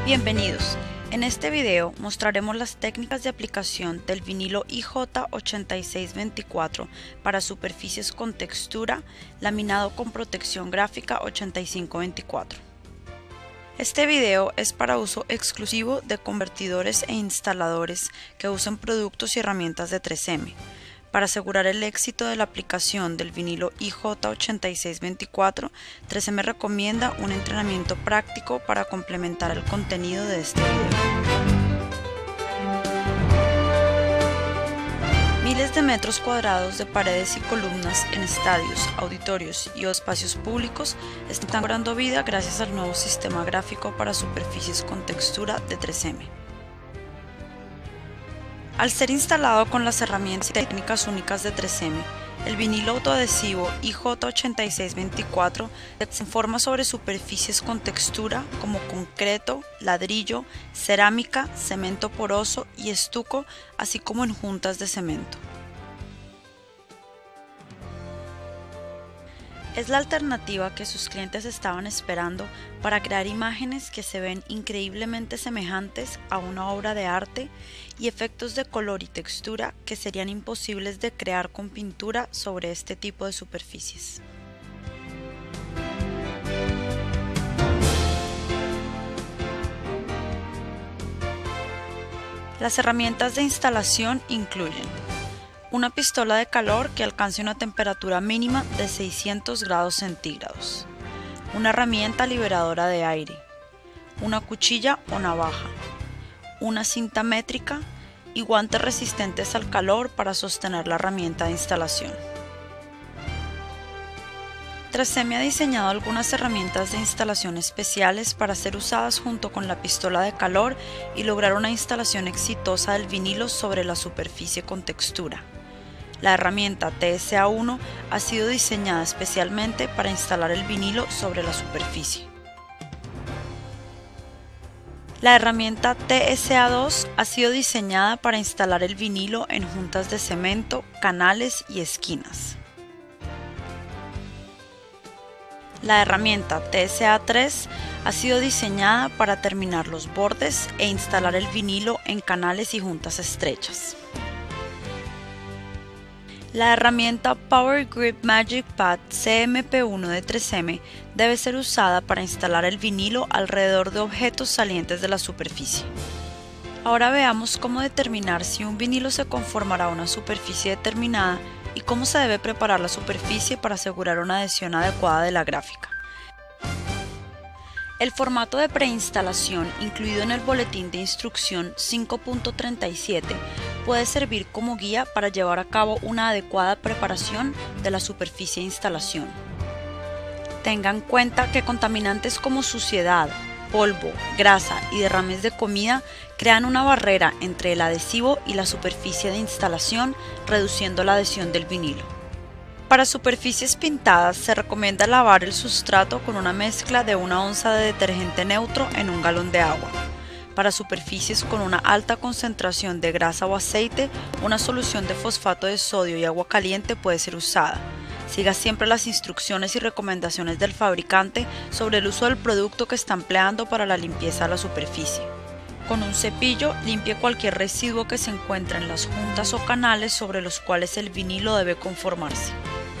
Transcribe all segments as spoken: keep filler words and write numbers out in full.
Bienvenidos. En este video mostraremos las técnicas de aplicación del vinilo I J ochenta y seis veinticuatro para superficies con textura, laminado con protección gráfica ochenta y cinco veinticuatro. Este video es para uso exclusivo de convertidores e instaladores que usen productos y herramientas de tres eme. Para asegurar el éxito de la aplicación del vinilo I J ochenta y seis veinticuatro, tres eme recomienda un entrenamiento práctico para complementar el contenido de este video. Miles de metros cuadrados de paredes y columnas en estadios, auditorios y espacios públicos están cobrando vida gracias al nuevo sistema gráfico para superficies con textura de tres eme. Al ser instalado con las herramientas y técnicas únicas de tres eme, el vinilo autoadhesivo I J ochenta y seis veinticuatro se informa sobre superficies con textura como concreto, ladrillo, cerámica, cemento poroso y estuco, así como en juntas de cemento. Es la alternativa que sus clientes estaban esperando para crear imágenes que se ven increíblemente semejantes a una obra de arte y efectos de color y textura que serían imposibles de crear con pintura sobre este tipo de superficies. Las herramientas de instalación incluyen una pistola de calor que alcance una temperatura mínima de seiscientos grados centígrados, una herramienta liberadora de aire, una cuchilla o navaja, una cinta métrica y guantes resistentes al calor para sostener la herramienta de instalación. tres eme ha diseñado algunas herramientas de instalación especiales para ser usadas junto con la pistola de calor y lograr una instalación exitosa del vinilo sobre la superficie con textura. La herramienta T S A uno ha sido diseñada especialmente para instalar el vinilo sobre la superficie. La herramienta T S A dos ha sido diseñada para instalar el vinilo en juntas de cemento, canales y esquinas. La herramienta T S A tres ha sido diseñada para terminar los bordes e instalar el vinilo en canales y juntas estrechas. La herramienta Power Grip Magic Pad C M P uno de tres eme debe ser usada para instalar el vinilo alrededor de objetos salientes de la superficie. Ahora veamos cómo determinar si un vinilo se conformará a una superficie determinada y cómo se debe preparar la superficie para asegurar una adhesión adecuada de la gráfica. El formato de preinstalación incluido en el boletín de instrucción cinco punto treinta y siete puede servir como guía para llevar a cabo una adecuada preparación de la superficie de instalación. Tengan en cuenta que contaminantes como suciedad, polvo, grasa y derrames de comida crean una barrera entre el adhesivo y la superficie de instalación, reduciendo la adhesión del vinilo. Para superficies pintadas se recomienda lavar el sustrato con una mezcla de una onza de detergente neutro en un galón de agua. Para superficies con una alta concentración de grasa o aceite, una solución de fosfato de sodio y agua caliente puede ser usada. Siga siempre las instrucciones y recomendaciones del fabricante sobre el uso del producto que está empleando para la limpieza de la superficie. Con un cepillo, limpie cualquier residuo que se encuentre en las juntas o canales sobre los cuales el vinilo debe conformarse.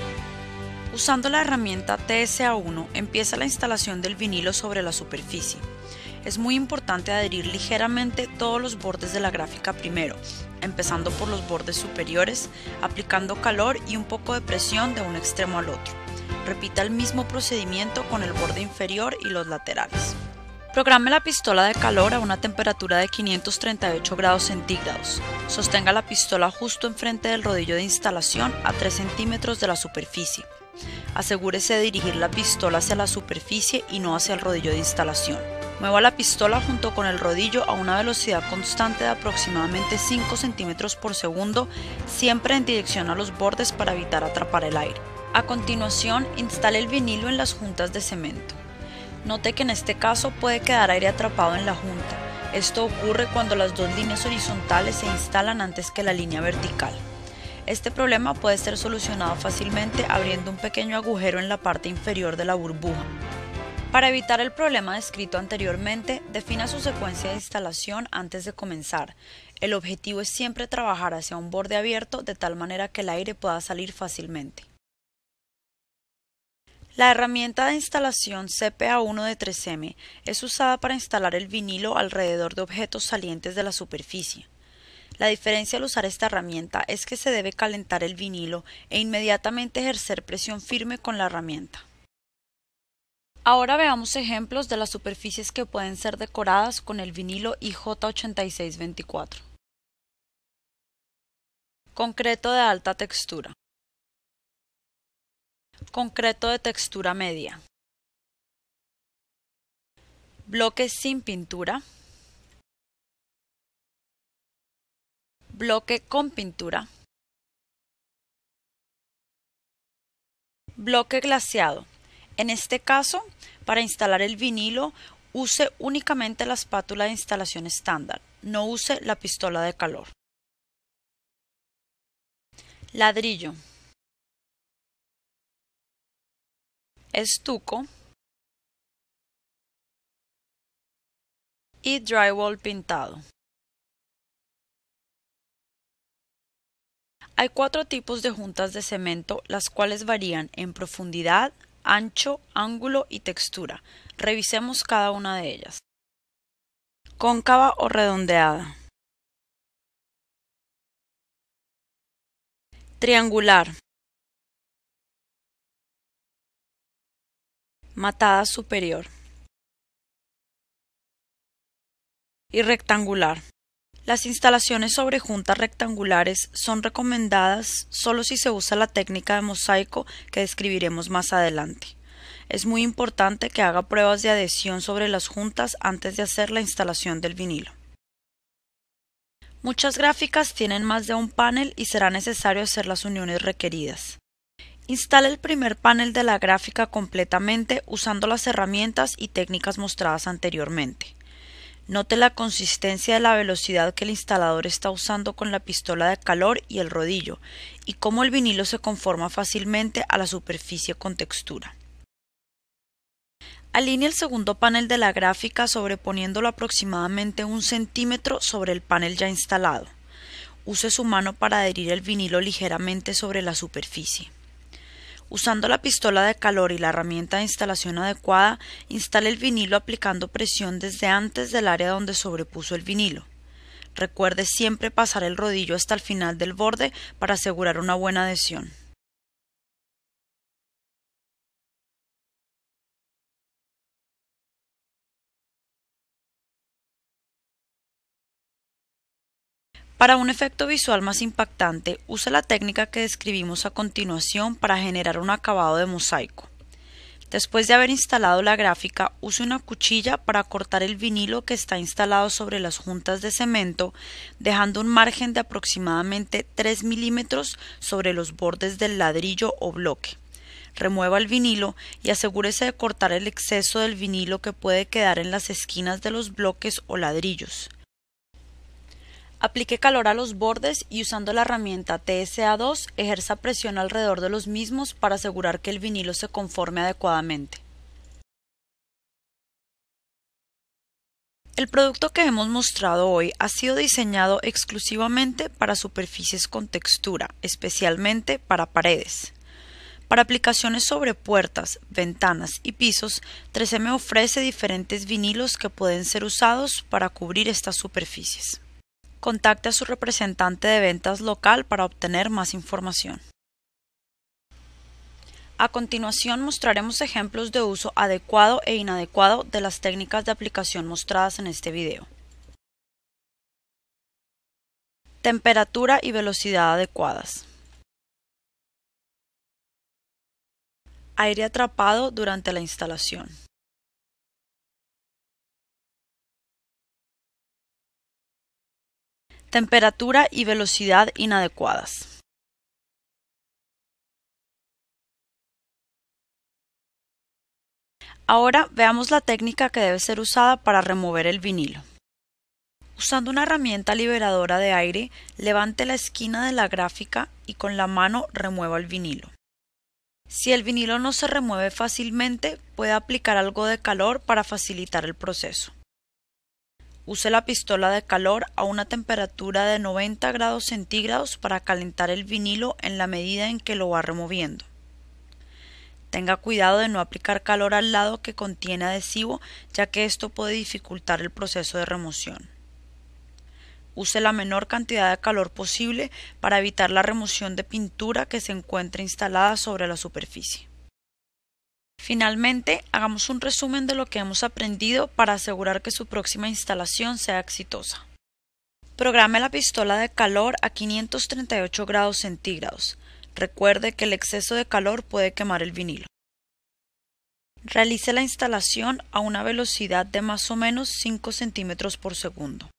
Usando la herramienta T S A uno, empieza la instalación del vinilo sobre la superficie. Es muy importante adherir ligeramente todos los bordes de la gráfica primero, empezando por los bordes superiores, aplicando calor y un poco de presión de un extremo al otro. Repita el mismo procedimiento con el borde inferior y los laterales. Programe la pistola de calor a una temperatura de quinientos treinta y ocho grados centígrados. Sostenga la pistola justo enfrente del rodillo de instalación a tres centímetros de la superficie. Asegúrese de dirigir la pistola hacia la superficie y no hacia el rodillo de instalación. Mueva la pistola junto con el rodillo a una velocidad constante de aproximadamente cinco centímetros por segundo, siempre en dirección a los bordes para evitar atrapar el aire. A continuación, instale el vinilo en las juntas de cemento. Note que en este caso puede quedar aire atrapado en la junta. Esto ocurre cuando las dos líneas horizontales se instalan antes que la línea vertical. Este problema puede ser solucionado fácilmente abriendo un pequeño agujero en la parte inferior de la burbuja. Para evitar el problema descrito anteriormente, defina su secuencia de instalación antes de comenzar. El objetivo es siempre trabajar hacia un borde abierto de tal manera que el aire pueda salir fácilmente. La herramienta de instalación C P A uno de tres eme es usada para instalar el vinilo alrededor de objetos salientes de la superficie. La diferencia al usar esta herramienta es que se debe calentar el vinilo e inmediatamente ejercer presión firme con la herramienta. Ahora veamos ejemplos de las superficies que pueden ser decoradas con el vinilo I J ochenta y seis veinticuatro. Concreto de alta textura. Concreto de textura media. Bloque sin pintura. Bloque con pintura. Bloque glaseado. En este caso, para instalar el vinilo, use únicamente la espátula de instalación estándar, no use la pistola de calor. Ladrillo. Estuco. Y drywall pintado. Hay cuatro tipos de juntas de cemento, las cuales varían en profundidad, ancho, ángulo y textura. Revisemos cada una de ellas. Cóncava o redondeada. Triangular. Matada superior. Y rectangular. Las instalaciones sobre juntas rectangulares son recomendadas solo si se usa la técnica de mosaico que describiremos más adelante. Es muy importante que haga pruebas de adhesión sobre las juntas antes de hacer la instalación del vinilo. Muchas gráficas tienen más de un panel y será necesario hacer las uniones requeridas. Instale el primer panel de la gráfica completamente usando las herramientas y técnicas mostradas anteriormente. Note la consistencia de la velocidad que el instalador está usando con la pistola de calor y el rodillo, y cómo el vinilo se conforma fácilmente a la superficie con textura. Alinee el segundo panel de la gráfica sobreponiéndolo aproximadamente un centímetro sobre el panel ya instalado. Use su mano para adherir el vinilo ligeramente sobre la superficie. Usando la pistola de calor y la herramienta de instalación adecuada, instale el vinilo aplicando presión desde antes del área donde sobrepuso el vinilo. Recuerde siempre pasar el rodillo hasta el final del borde para asegurar una buena adhesión. Para un efecto visual más impactante, use la técnica que describimos a continuación para generar un acabado de mosaico. Después de haber instalado la gráfica, use una cuchilla para cortar el vinilo que está instalado sobre las juntas de cemento, dejando un margen de aproximadamente tres milímetros sobre los bordes del ladrillo o bloque. Remueva el vinilo y asegúrese de cortar el exceso del vinilo que puede quedar en las esquinas de los bloques o ladrillos. Aplique calor a los bordes y usando la herramienta T S A dos ejerza presión alrededor de los mismos para asegurar que el vinilo se conforme adecuadamente. El producto que hemos mostrado hoy ha sido diseñado exclusivamente para superficies con textura, especialmente para paredes. Para aplicaciones sobre puertas, ventanas y pisos, tres eme ofrece diferentes vinilos que pueden ser usados para cubrir estas superficies. Contacte a su representante de ventas local para obtener más información. A continuación mostraremos ejemplos de uso adecuado e inadecuado de las técnicas de aplicación mostradas en este video. Temperatura y velocidad adecuadas. Aire atrapado durante la instalación. Temperatura y velocidad inadecuadas. Ahora veamos la técnica que debe ser usada para remover el vinilo. Usando una herramienta liberadora de aire, levante la esquina de la gráfica y con la mano remueva el vinilo. Si el vinilo no se remueve fácilmente, puede aplicar algo de calor para facilitar el proceso. Use la pistola de calor a una temperatura de noventa grados centígrados para calentar el vinilo en la medida en que lo va removiendo. Tenga cuidado de no aplicar calor al lado que contiene adhesivo, ya que esto puede dificultar el proceso de remoción. Use la menor cantidad de calor posible para evitar la remoción de pintura que se encuentre instalada sobre la superficie. Finalmente, hagamos un resumen de lo que hemos aprendido para asegurar que su próxima instalación sea exitosa. Programe la pistola de calor a quinientos treinta y ocho grados centígrados. Recuerde que el exceso de calor puede quemar el vinilo. Realice la instalación a una velocidad de más o menos cinco centímetros por segundo.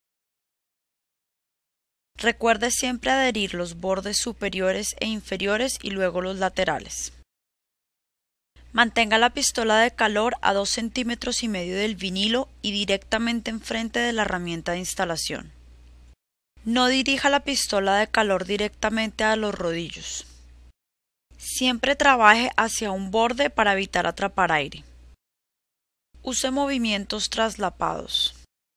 Recuerde siempre adherir los bordes superiores e inferiores y luego los laterales. Mantenga la pistola de calor a dos centímetros y medio del vinilo y directamente enfrente de la herramienta de instalación. No dirija la pistola de calor directamente a los rodillos. Siempre trabaje hacia un borde para evitar atrapar aire. Use movimientos traslapados.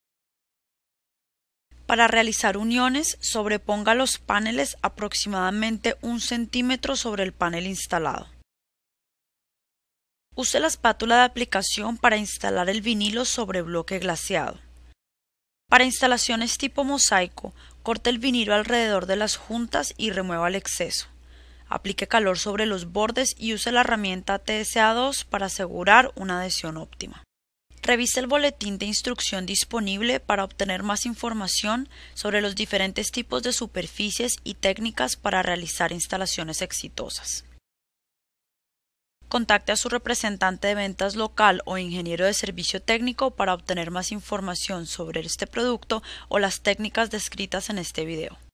Para realizar uniones, sobreponga los paneles aproximadamente un centímetro sobre el panel instalado. Use la espátula de aplicación para instalar el vinilo sobre bloque glaseado. Para instalaciones tipo mosaico, corte el vinilo alrededor de las juntas y remueva el exceso. Aplique calor sobre los bordes y use la herramienta T S A dos para asegurar una adhesión óptima. Revise el boletín de instrucción disponible para obtener más información sobre los diferentes tipos de superficies y técnicas para realizar instalaciones exitosas. Contacte a su representante de ventas local o ingeniero de servicio técnico para obtener más información sobre este producto o las técnicas descritas en este video.